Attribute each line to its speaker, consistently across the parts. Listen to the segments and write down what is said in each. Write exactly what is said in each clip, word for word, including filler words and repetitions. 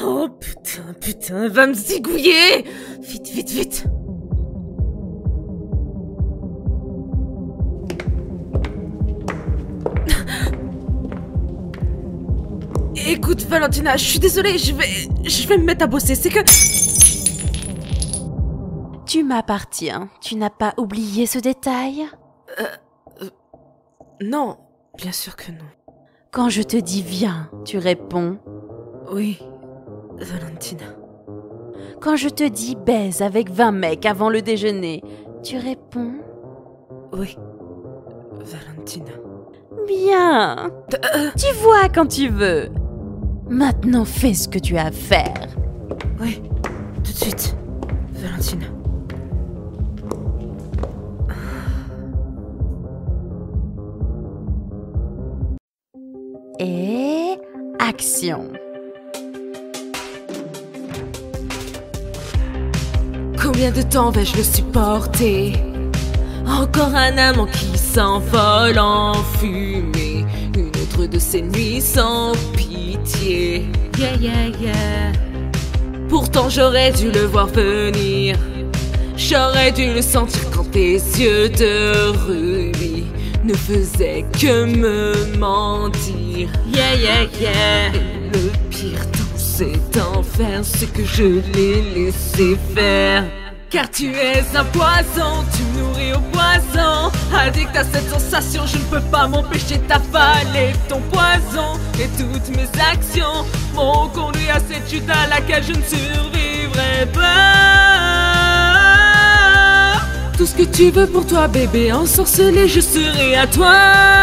Speaker 1: Oh putain, putain, va me zigouiller! Vite, vite, vite! Écoute, Valentina, je suis désolée, je vais... Je vais me mettre à bosser, c'est que...
Speaker 2: Tu m'appartiens, tu n'as pas oublié ce détail?
Speaker 1: Euh, euh... Non, bien sûr que non.
Speaker 2: Quand je te dis viens, tu réponds?
Speaker 1: Oui, Valentina.
Speaker 2: Quand je te dis baise avec vingt mecs avant le déjeuner, tu réponds?
Speaker 1: Oui, Valentina.
Speaker 2: Bien.
Speaker 1: Euh...
Speaker 2: Tu vois quand tu veux. Maintenant fais ce que tu as à faire.
Speaker 1: Oui, tout de suite, Valentina.
Speaker 2: Et action.
Speaker 1: Combien de temps vais-je le supporter? Encore un amant qui s'envole en fumée. Une autre de ces nuits sans pitié. Yeah, yeah, yeah. Pourtant j'aurais dû le voir venir. J'aurais dû le sentir quand tes yeux de rubis ne faisaient que me mentir. Yeah, yeah, yeah. Et le pire dans cet enfer, c'est que je l'ai laissé faire. Car tu es un poison, tu me nourris au poison. Addict à cette sensation, je ne peux pas m'empêcher d'avaler ton poison. Et toutes mes actions m'ont conduit à cette chute à laquelle je ne survivrai pas. Tout ce que tu veux pour toi, bébé, ensorcelé, je serai à toi.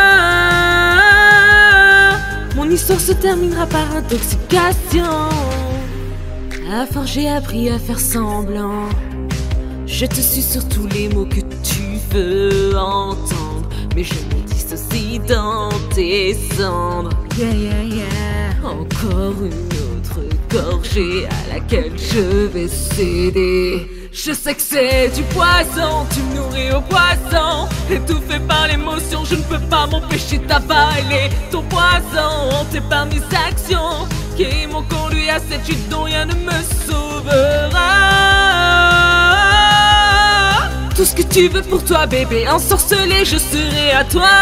Speaker 1: Mon histoire se terminera par intoxication. À force j'ai appris à faire semblant. Je te suis sur tous les mots que tu veux entendre, mais je me dissocie dans tes cendres. Yeah, yeah, yeah. Encore une autre gorgée à laquelle je vais céder. Je sais que c'est du poison, tu me nourris au poison. Étouffé par l'émotion, je ne peux pas m'empêcher d'avaler ton poison. Hanté par mes actions qui m'ont conduit à cette chute dont rien ne me sauvera. Tout ce que tu veux pour toi, bébé, ensorcelé, je serai à toi.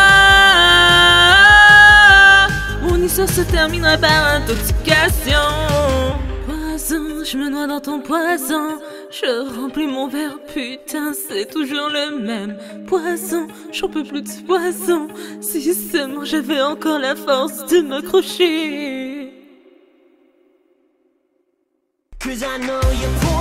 Speaker 1: Mon histoire se terminera par intoxication. Poison, je me noie dans ton poison. Je remplis mon verre, putain, c'est toujours le même. Poison, j'en peux plus de ce poison. Si seulement j'avais encore la force de m'accrocher. 'Cause I know you're